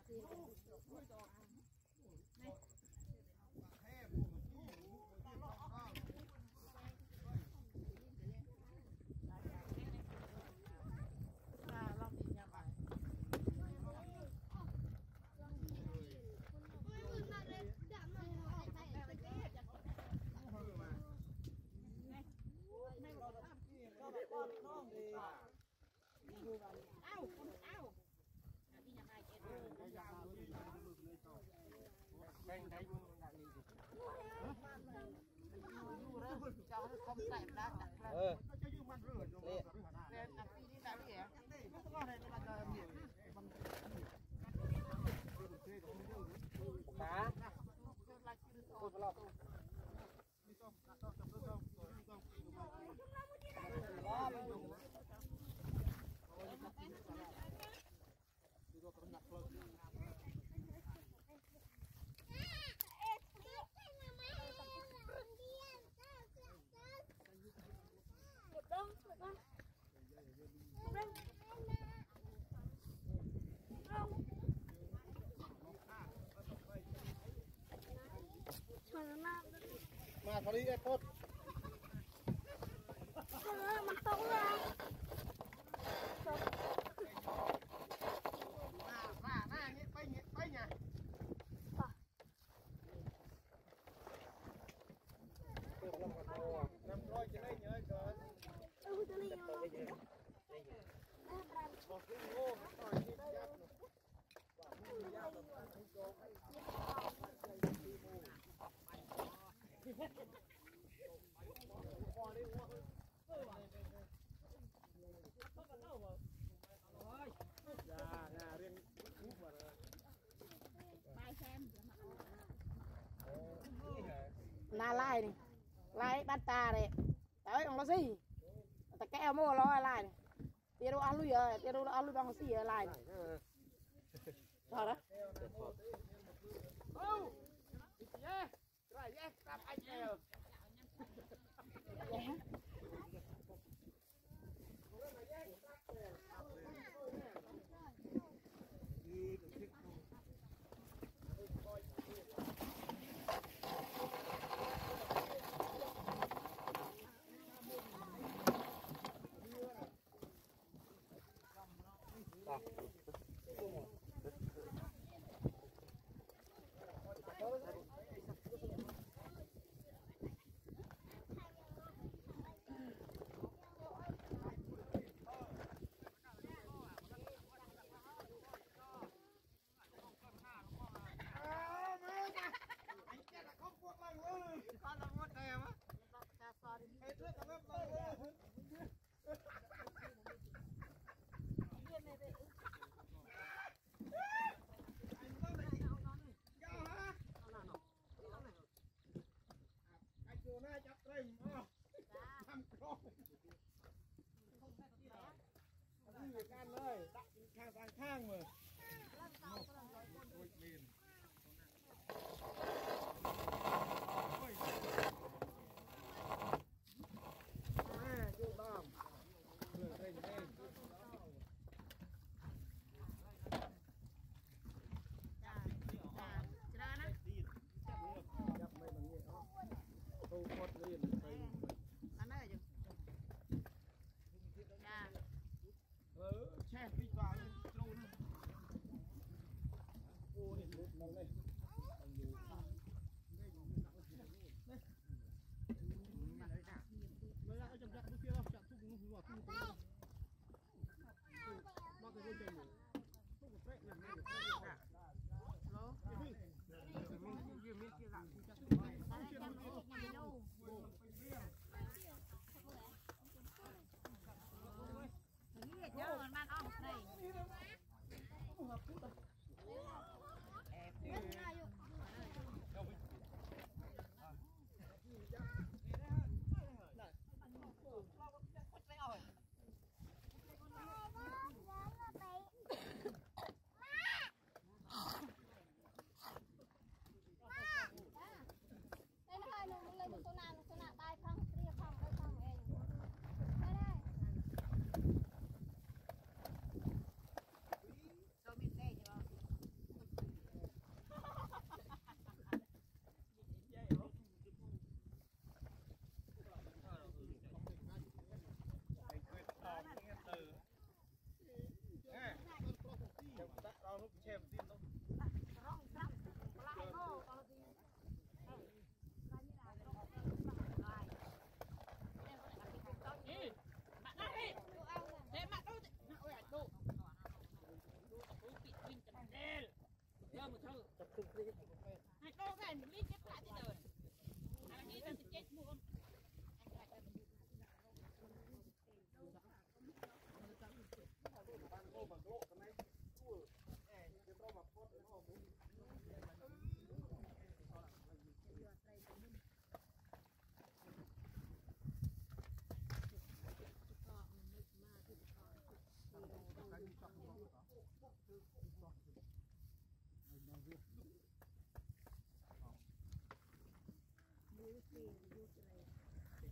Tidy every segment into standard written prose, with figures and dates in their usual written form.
mà thằng đi cái cốt mặt tông ra mà nhé bay nhỉ năm rồi trên đây nhớ rồi một cái ngô rồi đi giáp na lai này lai bắt ta này tới ông nó gì ta kéo mua lo lai này tiêu đồ ăn lui rồi tiêu đồ ăn lui bằng gì lai này rồi đó khang mà chết đi vào trâu nữa. Ô này nó đây. Mới ra chậm chậm cái kia đâu, chậm thúc nó vào thúc nó. Bao cái dây chuyền. Thúc một phép làm này cả. Nó. Mình kia dạng thì chắc. nhớ mình mang ong này.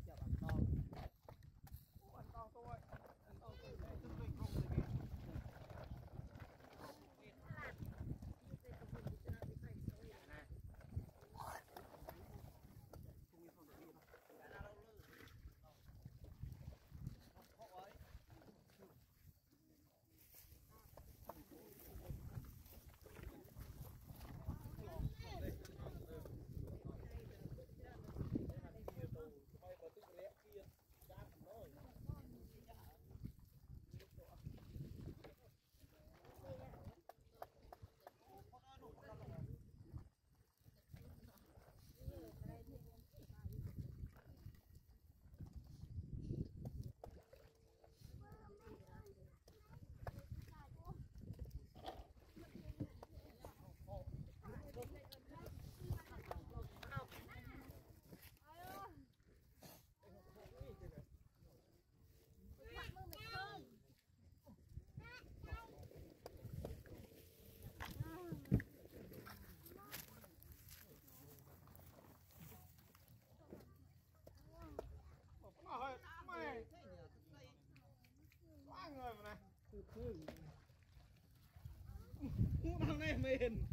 Đang này mình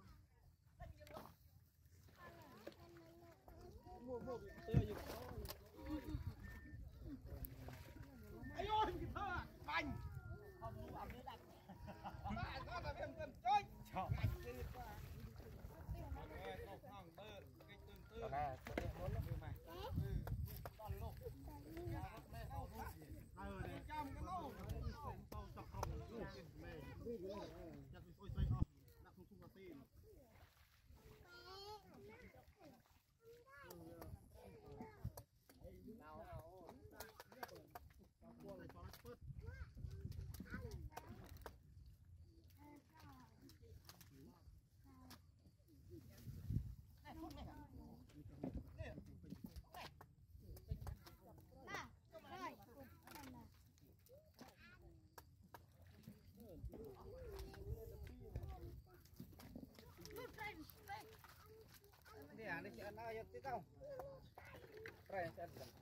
mua tươiอยู่ai ơi kịp thơ bành không mua ẩm đặt bạn nó là viên cần chơi chọn không bơ cái tương tư nè có thể muốn lắm mày toàn lục để trong cái nô tao chọc không mày chắc tôi xoay off đặt không chung cà phê Ini ya, ini anak ayat itu kau. Keren,